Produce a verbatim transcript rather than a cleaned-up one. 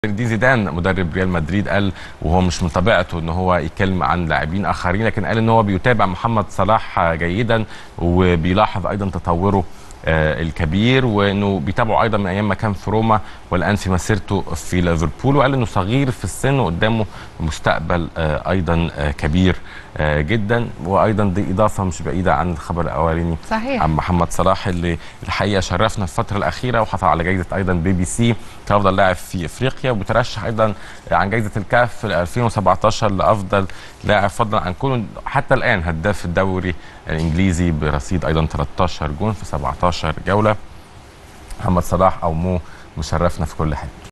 دي زيدان مدرب ريال مدريد قال، وهو مش من طبيعته ان هو يتكلم عن لاعبين اخرين، لكن قال ان هو بيتابع محمد صلاح جيدا وبيلاحظ ايضا تطوره الكبير، وانه بيتابعه ايضا من ايام ما كان في روما والان في مسيرته في ليفربول، وقال انه صغير في السن وقدامه مستقبل ايضا كبير جدا. وايضا دي اضافه مش بعيده عن الخبر الاولاني صحيح عن محمد صلاح اللي الحقيقه شرفنا في الفتره الاخيره وحصل على جائزه ايضا بي بي سي كافضل لاعب في افريقيا، وبترشح ايضا عن جائزه الكاف في ألفين وسبعتاشر لافضل لاعب، فضلا عن كونه حتى الان هداف الدوري الانجليزي برصيد ايضا تلتاشر جون في سبعتاشر جوله. محمد صلاح او مو مشرفنا في كل حاجه.